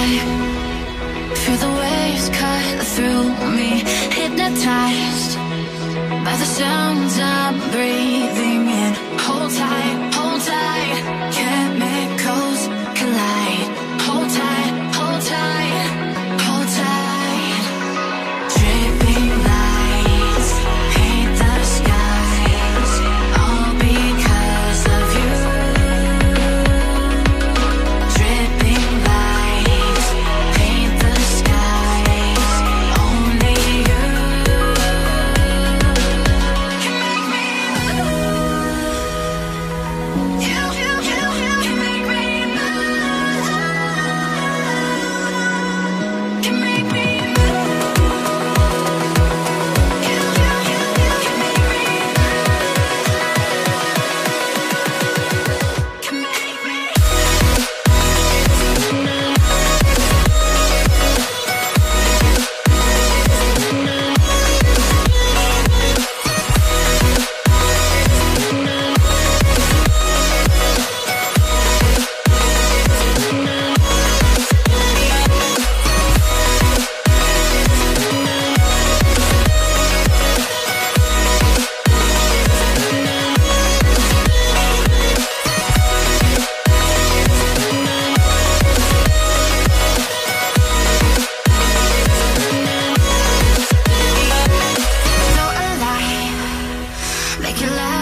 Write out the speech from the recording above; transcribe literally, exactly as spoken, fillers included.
sky. Feel the waves cut through me, hypnotized by the sounds I'm breathing in. Hold tight, hold tight, chemicals collide. Hold tight, hold tight, hold tight. Dripping lights paint the skies, all because of you. Dripping lights paint the skies, only you can make me move. You, you, you, you can make me move. Can make me move. You, you, you, you can make me move. Can make me. So alive, make it last.